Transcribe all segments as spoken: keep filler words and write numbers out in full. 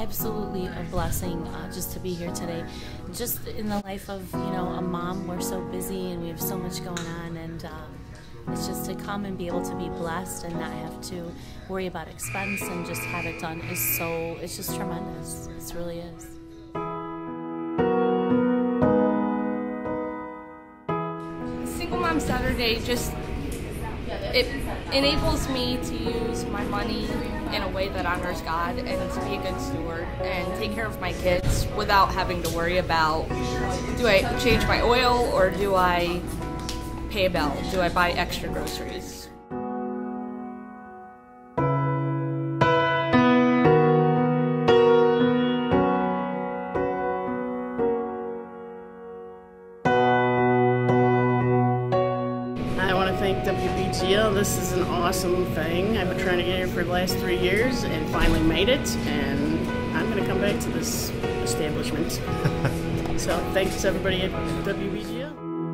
absolutely a blessing uh, just to be here today. Just in the life of, you know, a mom, we're so busy and we have so much going on, and uh, it's just to come and be able to be blessed and not have to worry about expense and just have it done is so, it's just tremendous. It really is. Single Mom Saturday just, it enables me to use my money in a way that honors God and to be a good steward and take care of my kids without having to worry about, do I change my oil or do I pay a bill? Do I buy extra groceries? I want to thank W B G L. This is an awesome thing. I've been trying to get here for the last three years and finally made it, and I'm going to come back to this establishment. So thanks everybody at W B G L.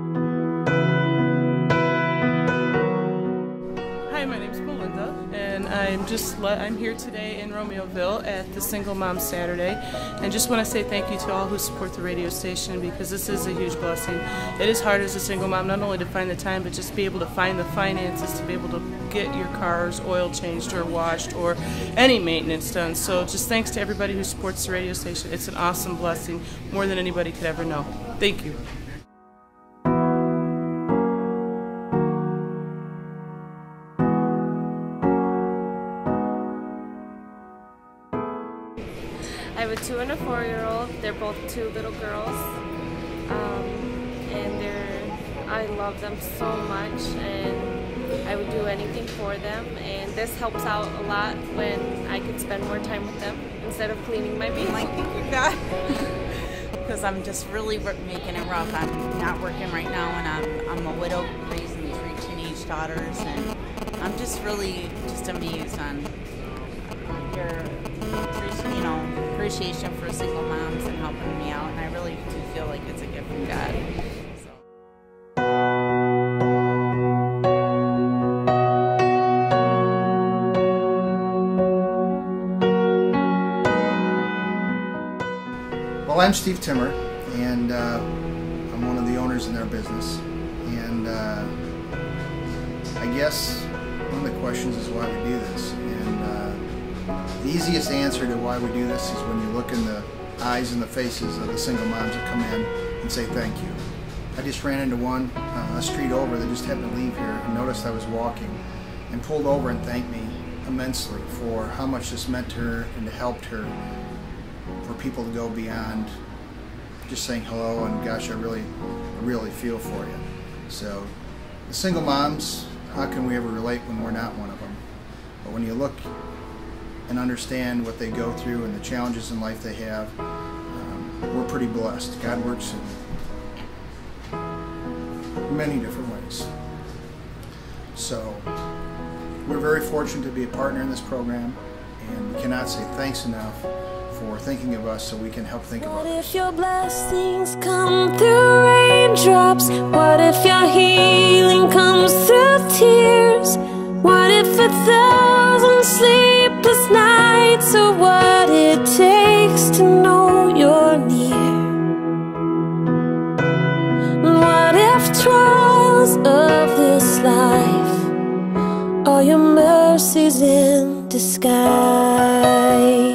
Hi, my name's Belinda, and I'm just I'm here today in Romeoville at the Single Mom Saturday, and just want to say thank you to all who support the radio station, because this is a huge blessing. It is hard as a single mom not only to find the time, but just be able to find the finances to be able to get your car's oil changed or washed or any maintenance done. So just thanks to everybody who supports the radio station. It's an awesome blessing, more than anybody could ever know. Thank you. I have a two and a four year old. They're both two little girls, um, and they're, I love them so much, and I would do anything for them, and this helps out a lot when I can spend more time with them instead of cleaning my vehicle. I think you got because I'm just really making it rough. I'm not working right now, and I'm, I'm a widow raising three teenage daughters, and I'm just really just amazed on your, you know, appreciation for single moms and helping me out, and I really do feel like it's a gift from God. So. Well, I'm Steve Timmer, and uh, I'm one of the owners in their business, and uh, I guess one of the questions is why we do this. And uh, the easiest answer to why we do this is when you look in the eyes and the faces of the single moms that come in and say thank you. I just ran into one uh, a street over that just happened to leave here and noticed I was walking and pulled over and thanked me immensely for how much this meant to her and it helped her, for people to go beyond just saying hello and gosh, I really, I really feel for you. So the single moms, how can we ever relate when we're not one of them? But when you look and understand what they go through and the challenges in life they have, um, we're pretty blessed. God works in many different ways. So we're very fortunate to be a partner in this program, and we cannot say thanks enough for thinking of us so we can help think of others. What if your blessings come through raindrops? What if your healing comes through tears? What if a thousand sleepless nights are what it takes to know you're near? What if trials of this life are your mercies in disguise?